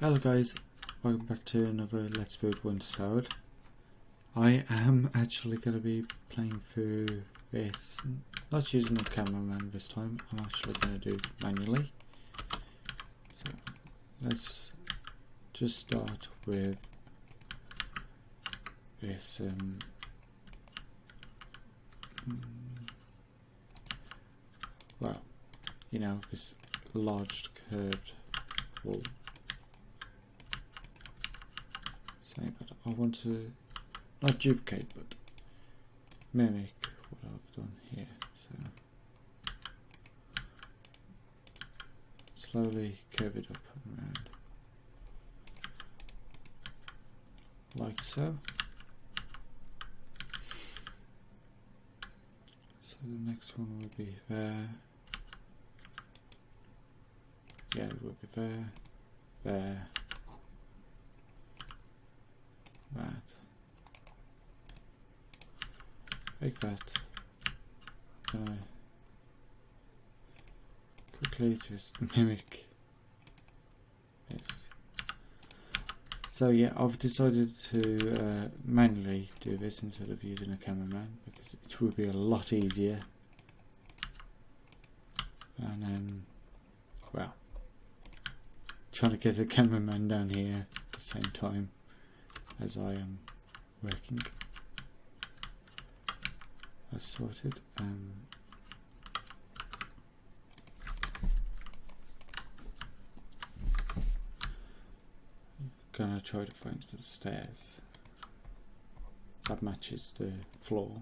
Hello guys, welcome back to another Let's Build Wonder Sword. I am actually going to be playing through this, not using a cameraman this time. I'm actually going to do it manually. So let's just start with this well, you know, this large curved wall. But I want to not duplicate but mimic what I've done here. So slowly curve it up and around like so. So the next one will be there. Yeah, it will be there, there, that, like that. I'm gonna quickly just mimic this. So yeah, I've decided to manually do this instead of using a cameraman because it would be a lot easier. And well, trying to get the cameraman down here at the same time as I am working. That's sorted. Gonna try to find the stairs that matches the floor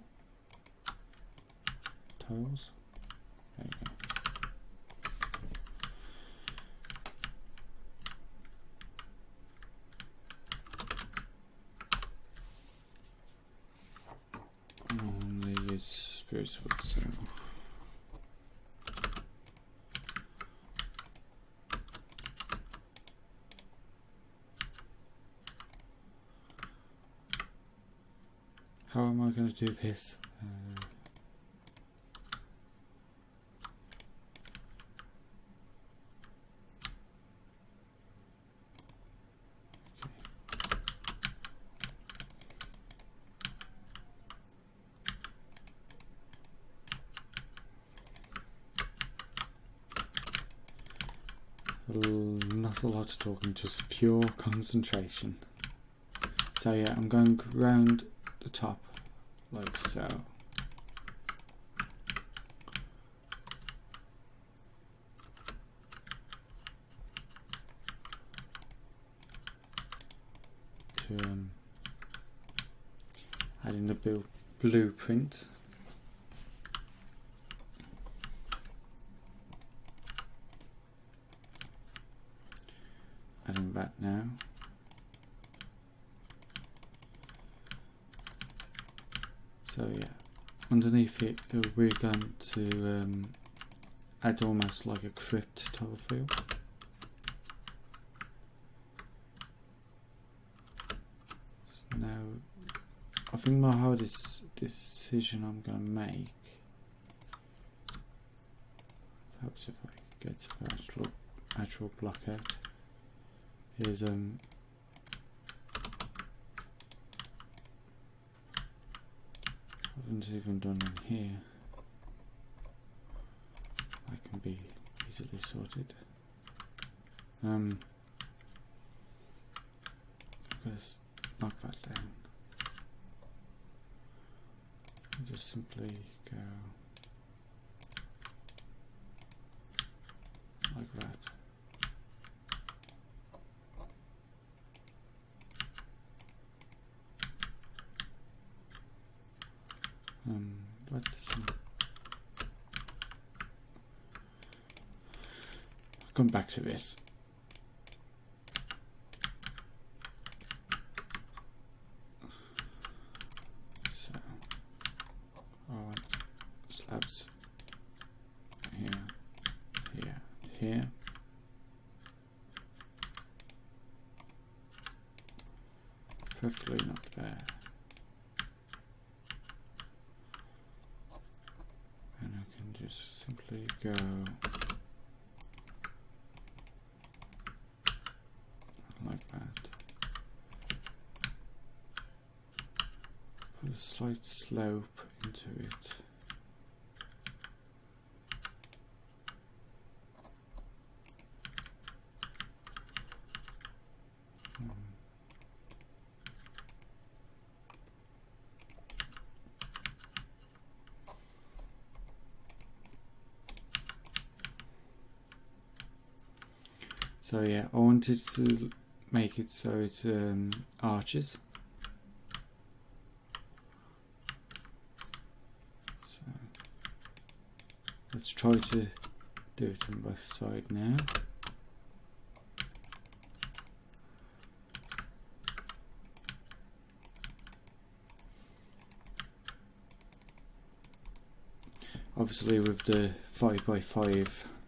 tiles. There you go. Spruce wood, so how am I going to do this? Not a lot of talking, just pure concentration. So yeah, I'm going round the top like so. To add in the blueprint. Adding that now. So yeah, underneath it we're going to add almost like a crypt type of feel. So now I think my hardest decision I'm going to make, perhaps if I get the actual block out, is I haven't even done in here. That can be easily sorted. Just knock that down. And just simply go like that. What doesn't come back to this. So I want slabs here, here, here. Preferably not there. Just simply go a slight slope into it. So yeah, I wanted to make it so it arches. So let's try to do it on both sides now. Obviously with the 5x5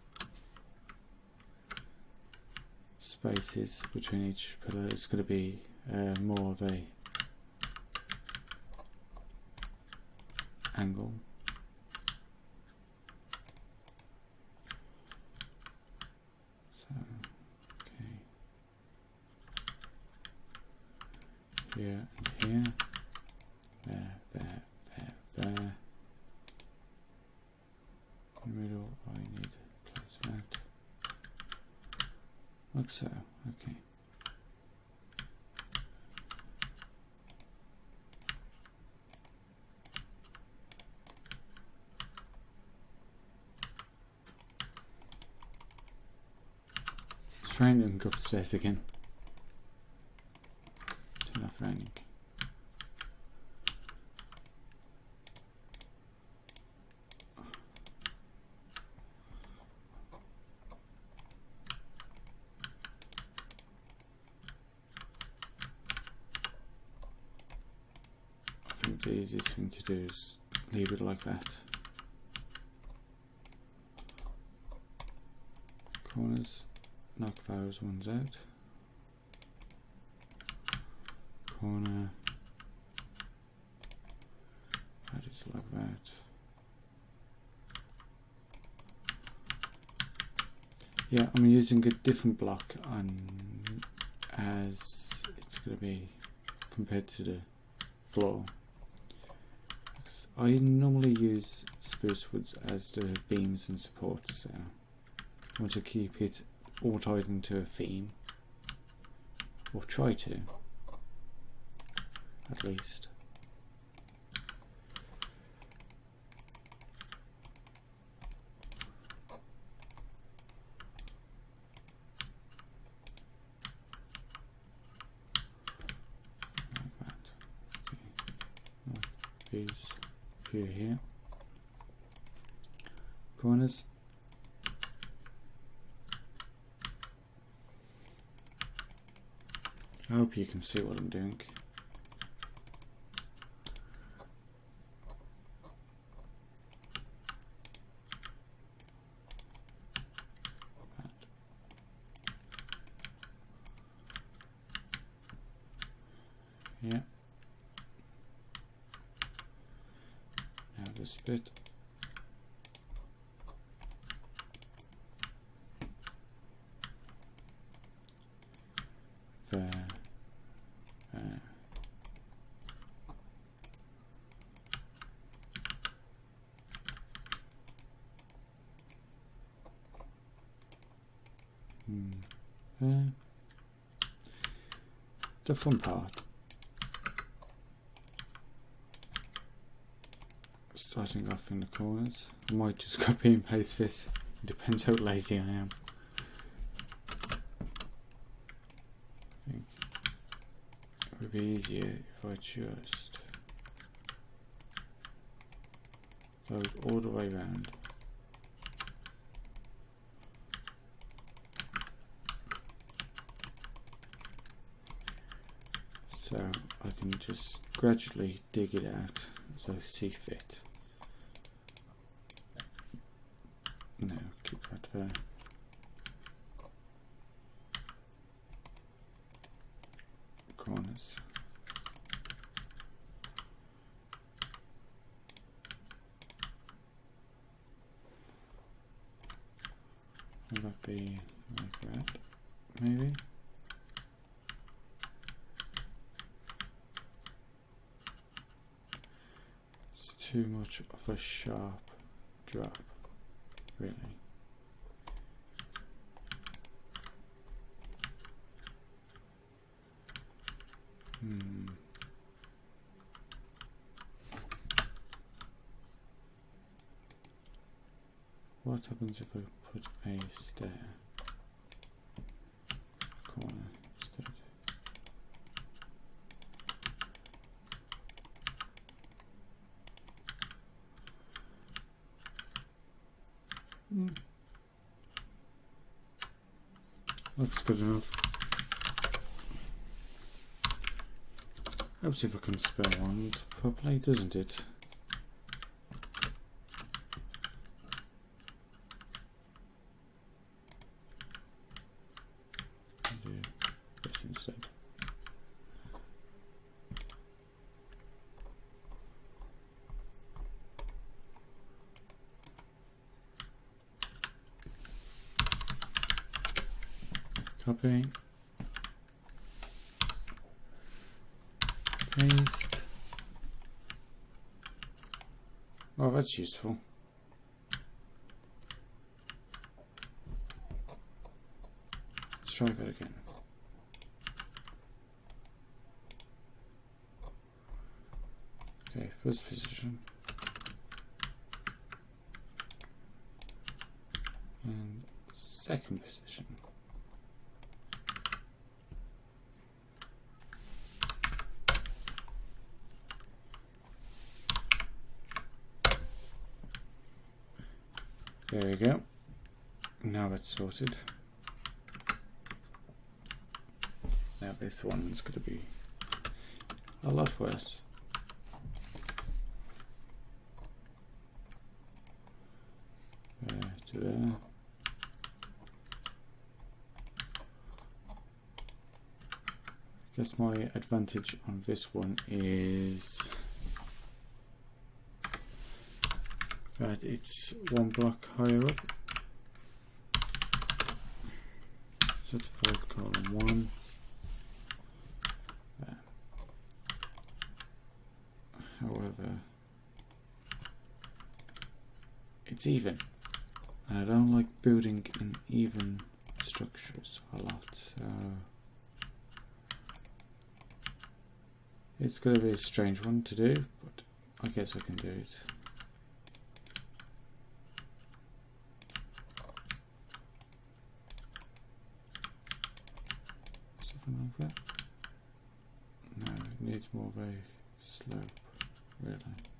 spaces between each pillar, it's going to be more of a angle. So, okay, here and here, there. In the middle, I need to place that. Like so, okay. It's raining and go upstairs again. Turn off raining. The easiest thing to do is leave it like that. Corners, knock those ones out. Corner, that is like that. Yeah, I'm using a different block on as it's going to be compared to the floor. I normally use spruce woods as the beams and supports, so I want to keep it all tied into a theme, or try to, at least. Like that. Okay. Like these. Here, corners, I hope you can see what I'm doing. Yeah. This bit. There. The fun part. Starting off in the corners. I might just copy and paste this. It depends how lazy I am. I think it would be easier if I just go all the way around. So I can just gradually dig it out as I see fit. Now keep that there. Corners. Will that be like that? Maybe. too much of a sharp drop, really. What happens if I put a stair corner instead? Looks good enough. Helps if I can spell one properly, doesn't it? I'll do this instead. Copy. Paste. Oh, that's useful. Let's try that again. Okay, first position. And second position. There we go. Now it's sorted. Now this one's going to be a lot worse. There to there. I guess my advantage on this one is that it's one block higher up. So it's 5:1. However, it's even, and I don't like building in even structures a lot, so it's going to be a strange one to do, but I guess I can do it. Something like that. No, it needs more of a slope, really.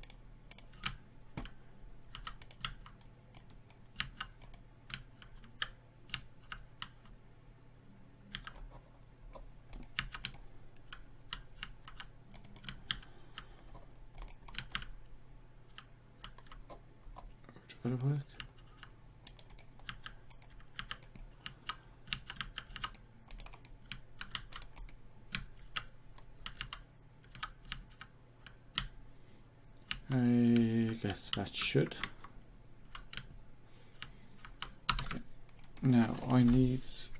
Would it work? I guess that should. Okay. Now I need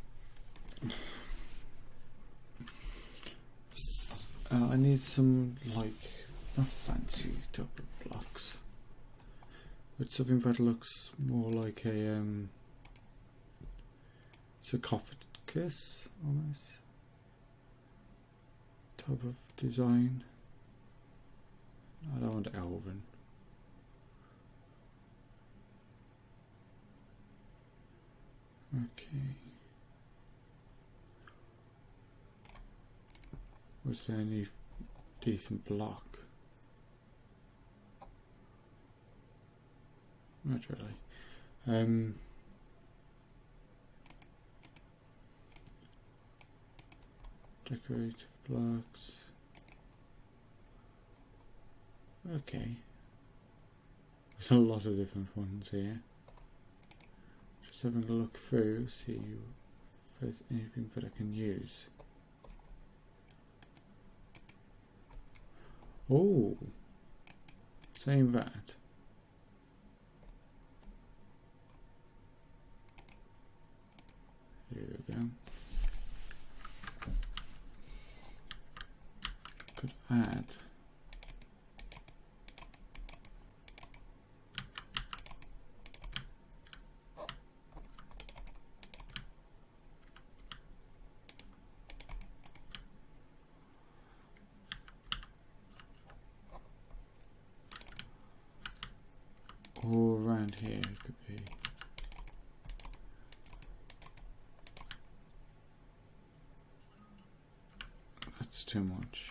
some, like, not fancy type of blocks, but something that looks more like a sarcophagus almost type of design. I don't want elven. Okay. Was there any decent block? Not really. Decorative blocks. Okay. There's a lot of different ones here. Just having a look through, see if there's anything that I can use. Oh, saying that. Here we go. Could add around here could be. That's too much.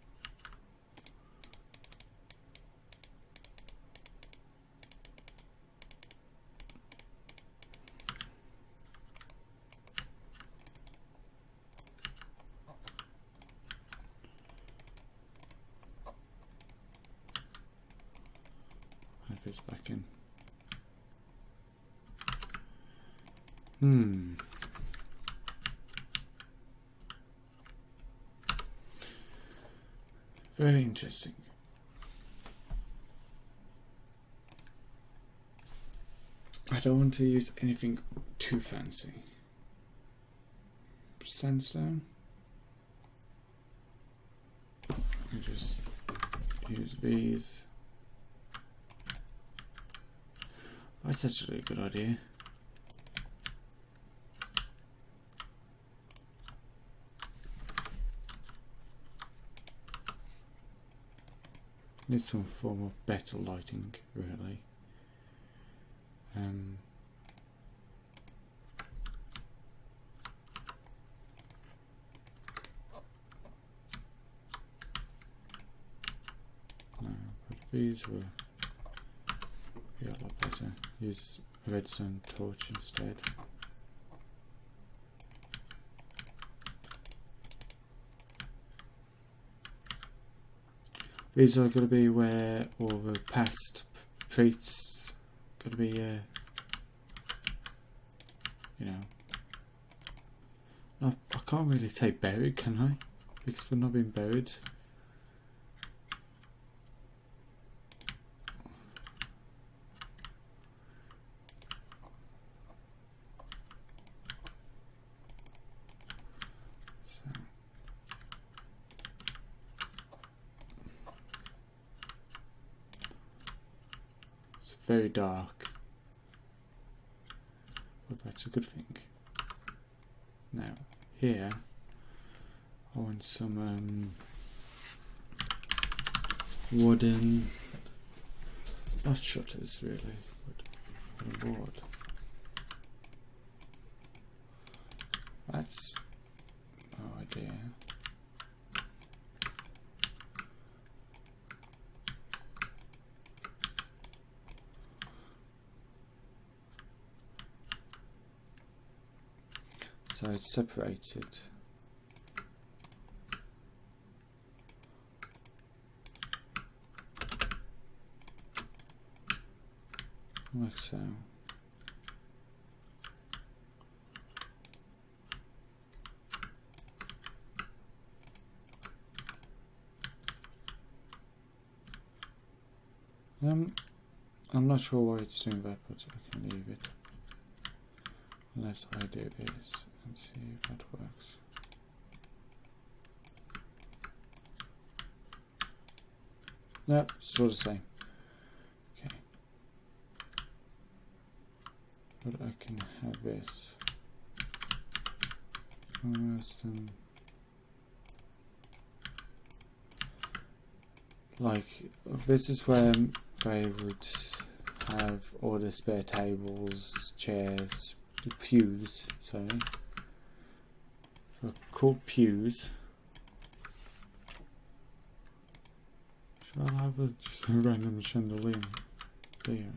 If it's back in. Very interesting. I don't want to use anything too fancy. Sandstone. I just use these. That's actually a good idea. Need some form of better lighting, really. No, but these will be a lot better. Use a redstone torch instead. These are going to be where all the past priests going to be, you know. No, I can't really say buried, can I? Because they're not being buried. Very dark, but that's a good thing. Now here I want some wooden, not shutters really, but wooden board. That's no idea. So it's separated. Like so. I'm not sure why it's doing that, but I can leave it. Unless I do this and see if that works. No, still the same. Okay. But I can have this. Almost like this is where they would have all the spare tables, chairs, the pews, sorry, called pews. Shall I have just a random chandelier in here?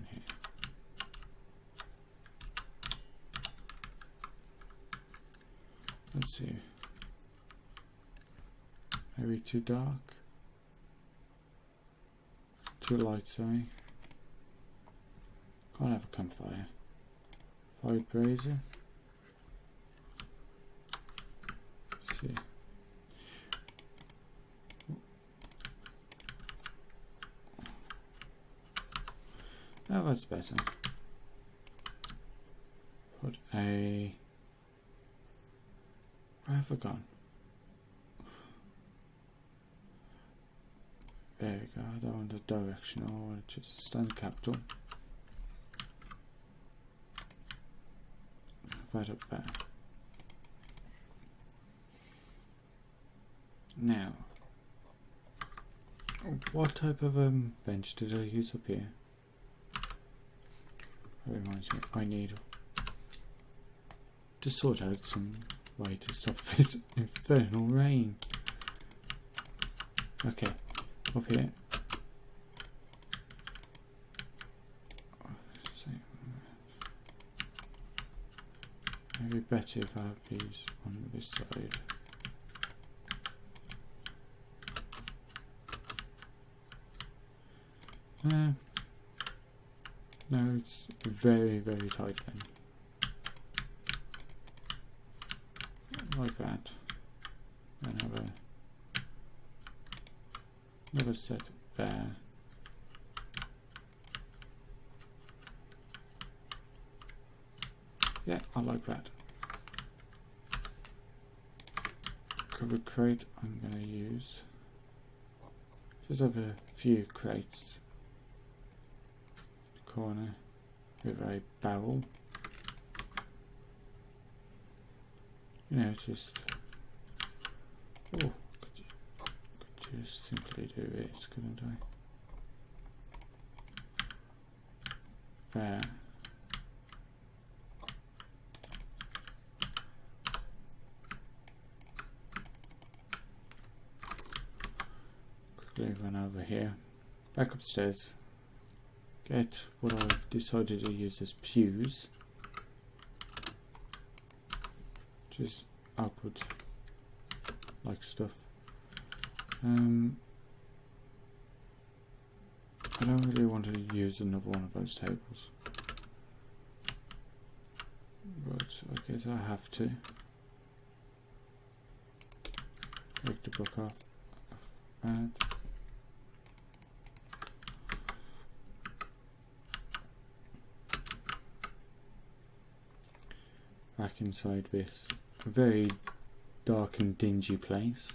Let's see. Maybe too dark? Too light, sorry. Can't have a campfire. Fire brazier. Let's see. Oh, that's better. Put a... Where have I gone? There we go. I don't want a directional, I want just a stand capital. Right up there. Now, what type of bench did I use up here? That reminds me, I need to sort out some way to stop this infernal rain. Okay, up here. Maybe better if I have these on this side. No, it's very, very tight then. Like that. And have another set there. Yeah, I like that. Covered crate I'm going to use. Just have a few crates. Corner with a barrel. You know, just could just simply do this, couldn't I? There. Quickly run over here. Back upstairs. Get what I've decided to use as pews. Just output like stuff. I don't really want to use another one of those tables, but I guess I have to. Take the book off of that. Back inside this very dark and dingy place.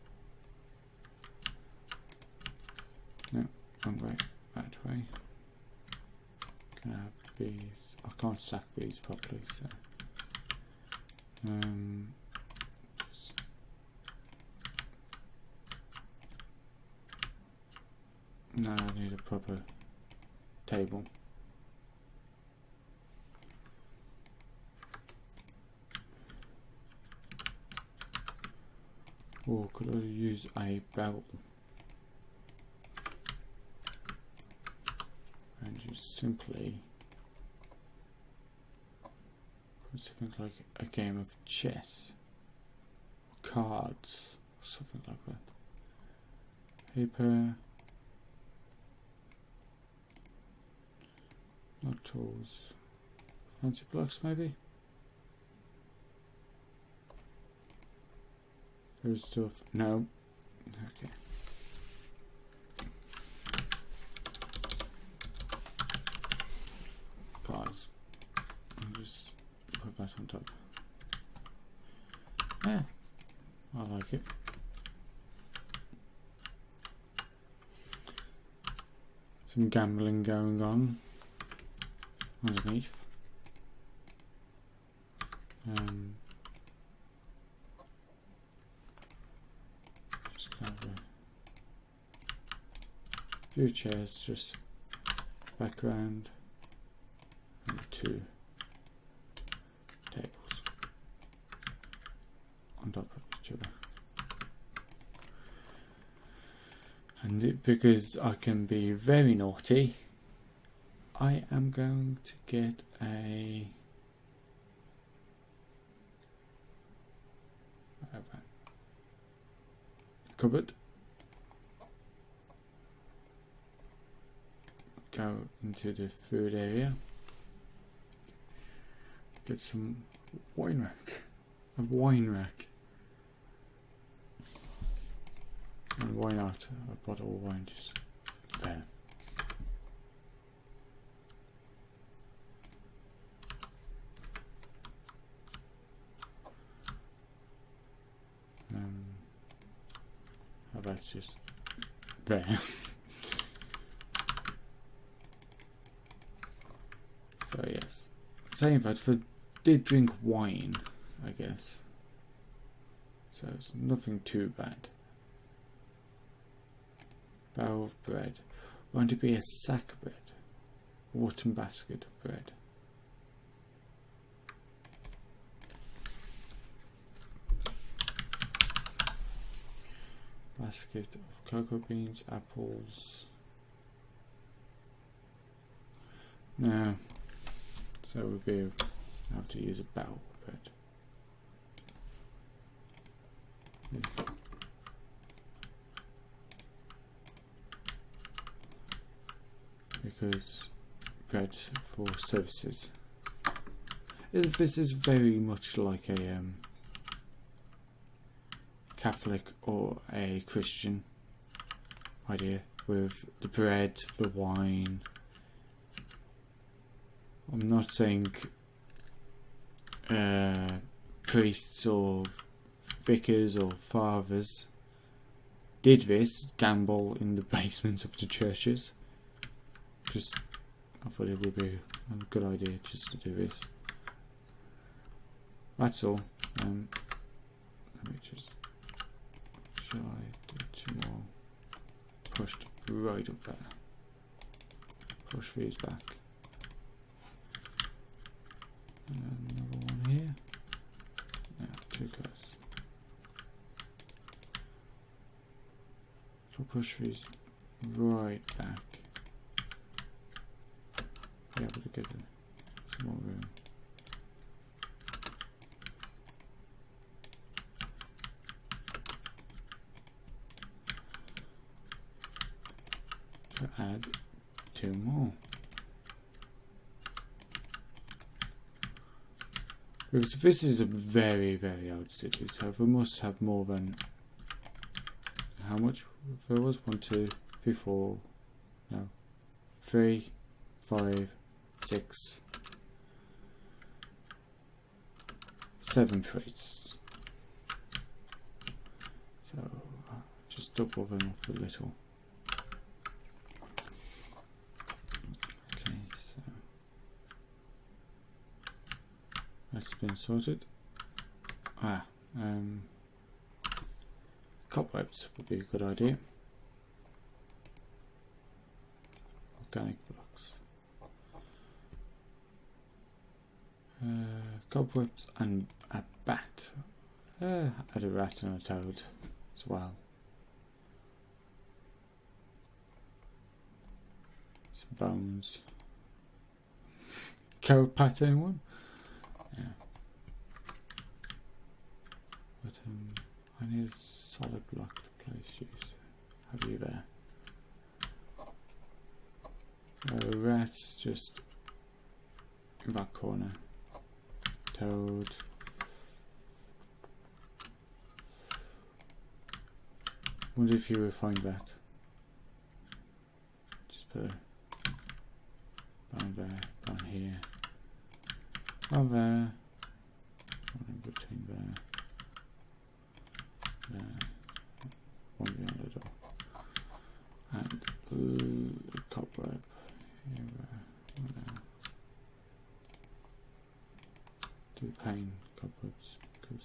No, I'm going that way. Can I have these? I can't stack these properly, so no, I need a proper table. Or could I use a barrel and just simply put something like a game of chess, or cards, or something like that. Paper, not tools, fancy blocks maybe. There's stuff. No. Okay. Cards. I'll just put that on top. Yeah, I like it. Some gambling going on underneath. Few chairs, just background, and 2 tables on top of each other. And because I can be very naughty, I am going to get a cupboard. Go into the food area. Get some wine rack. A wine rack. And why not a bottle of wine just there. How about just there. So yes, saying that for did drink wine, I guess. So it's nothing too bad. Barrel of bread. Won't it be a sack bread? wooden basket of bread. Basket of cocoa beans, apples. No, so we'll be have to use a bowl bread. Because bread for services. This is very much like a Catholic or a Christian idea, with the bread, the wine. I'm not saying priests or vicars or fathers did this, gamble in the basements of the churches. Just, I thought it would be a good idea just to do this. That's all. Let me just, shall I do 2 more? Pushed right up there. Push these back. And another one here. No, too close. If I push these right back, be able to get some more room. To add 2 more. Because this is a very, very old city, so we must have more than, how much? There was 1, 2, 3, 4, no, 3, 5, 6, 7 priests. So just double them up a little. Okay, so that's been sorted. Cobwebs would be a good idea. Organic blocks. Cobwebs and a bat. Add a rat and a toad as well. Some bones. Carrot pattern one. Yeah. But I need a solid block to place you. Have you there? Rats just in that corner. Toad. Wonder if you will find that. Just put a down there, down here, down there, one in between there, there, one behind the door, and a cobweb here, there. Do plain cobwebs because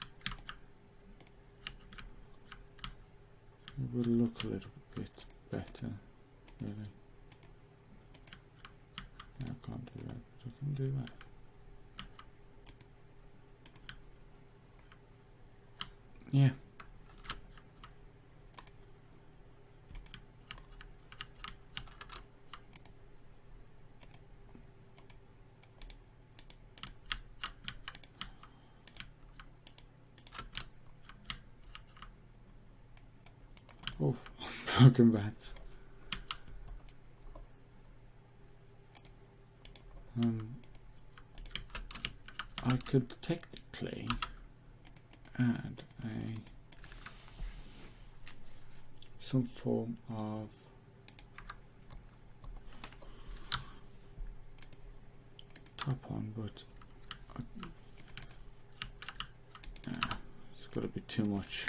it will look a little bit better, really. I can't do that, but I can do that. Yeah. Oh, broken bats. I could technically add some form of top on, but it's got to be too much.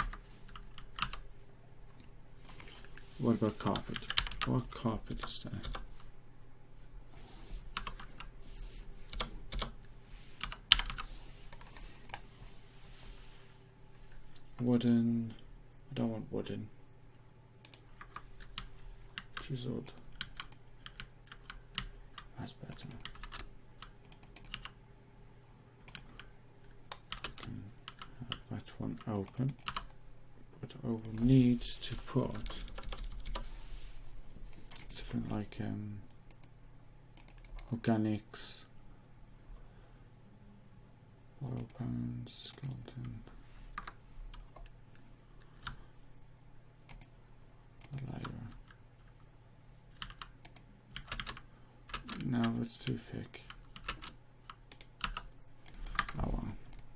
What about carpet? What carpet is there? Wooden. I don't want wooden. Chiseled. open, but I will need to put something like organics, oil bones, skeleton, layer. No, that's too thick. Oh well.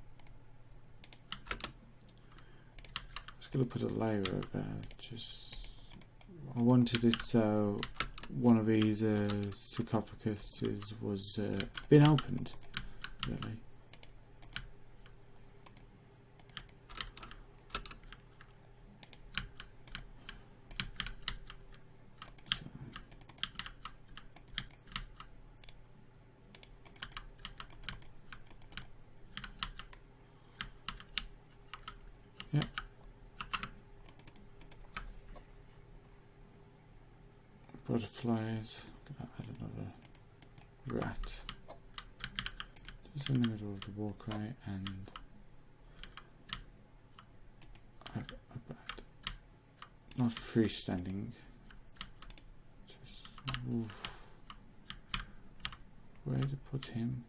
Just gonna put a layer over. Just I wanted it so one of these sarcophaguses was been opened, really. Yep. Butterflies. I'm gonna add another rat just in the middle of the walkway and a bat. Not freestanding. Just oof. Where to put him?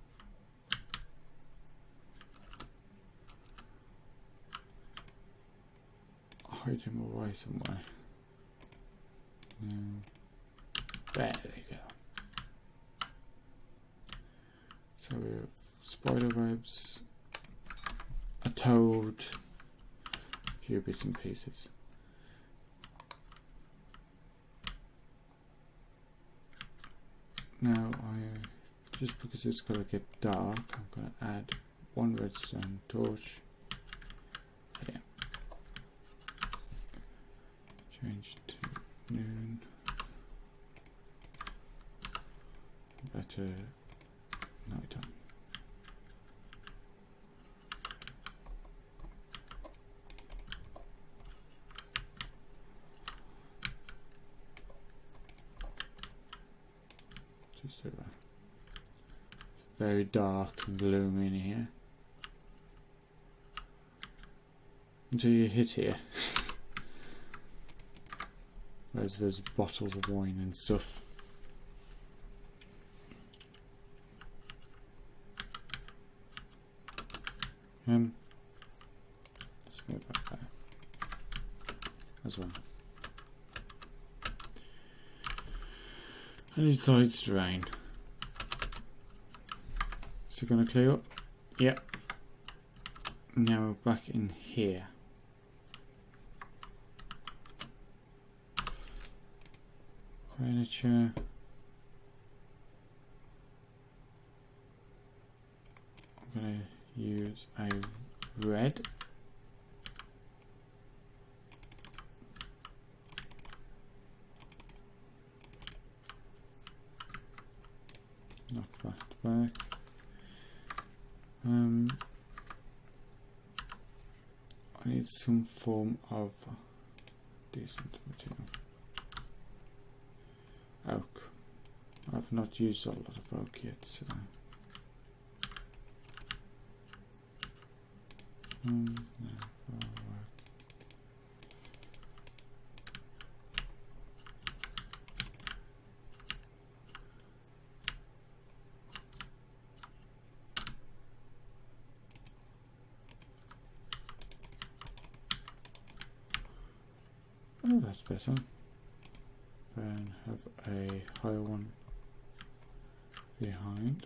Hide him away somewhere. No. There you go. So we have spider webs, a toad, a few bits and pieces. Now just because it's got to get dark, I'm going to add one redstone torch here. Change it to noon. Better night time. Just over. It's very dark and gloomy in here. Until you hit here. Whereas there's bottles of wine and stuff. Let's move that there as well. And it decides to rain. So gonna clear up? Yep. Now we're back in here. Furniture. I'm gonna use a red. Knock that back. I need some form of decent material. Oak. I've not used a lot of oak yet, so no, oh, that's better. Then have a higher one behind.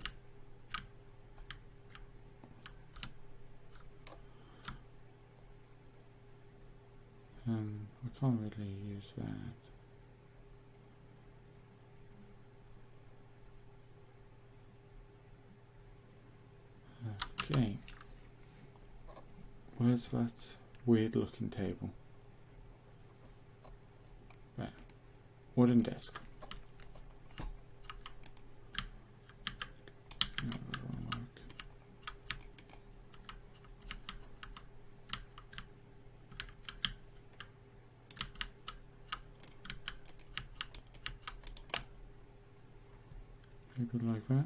I can't really use that. Okay. Where's that weird looking table? There. Wooden desk. No, that won't work. Maybe like that.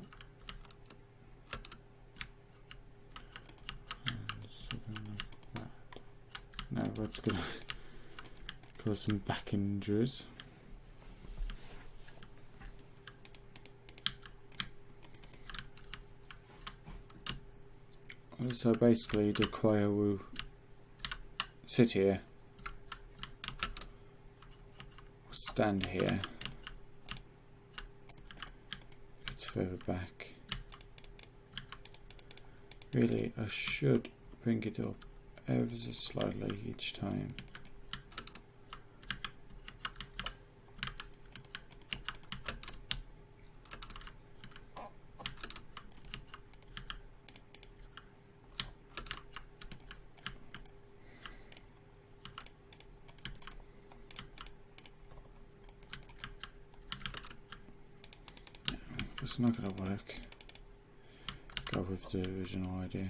And something like that. what's going to cause some back injuries. So basically the choir will sit here, stand here, if it's further back. Really, I should bring it up ever so slightly each time. If it's not going to work, go with the original idea.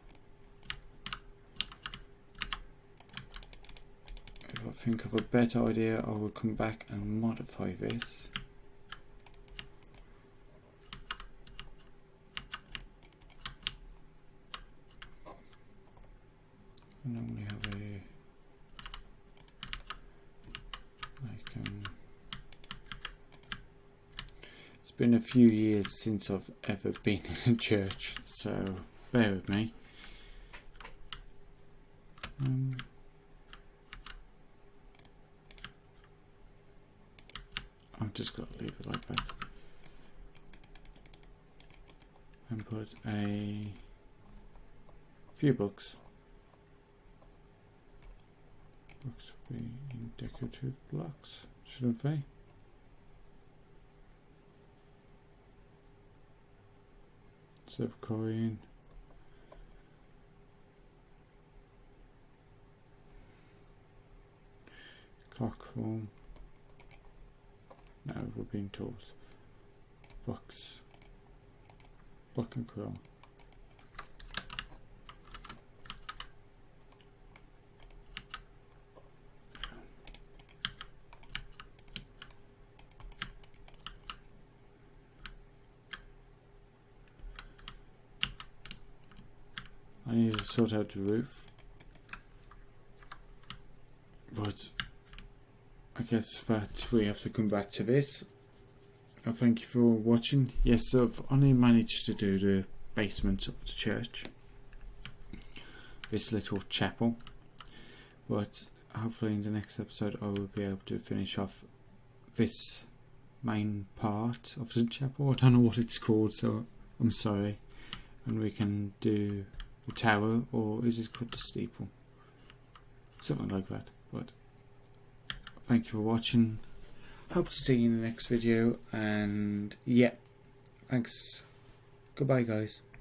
If I think of a better idea, I will come back and modify this. I normally have a it's been a few years since I've ever been in a church, so bear with me. I've just got to leave it like that and put a few books. Books will be in decorative blocks, shouldn't they? Silver coin. Clock room. No, we're being tools. Books. Book and quill. I need to sort out the roof, but I guess that we have to come back to this. I thank you for watching. Yes, I've only managed to do the basement of the church, this little chapel, but hopefully in the next episode I will be able to finish off this main part of the chapel. I don't know what it's called, so I'm sorry, and we can do the tower, or is it called the steeple? Something like that. But thank you for watching. Hope to see you in the next video, and yeah, thanks. Goodbye guys.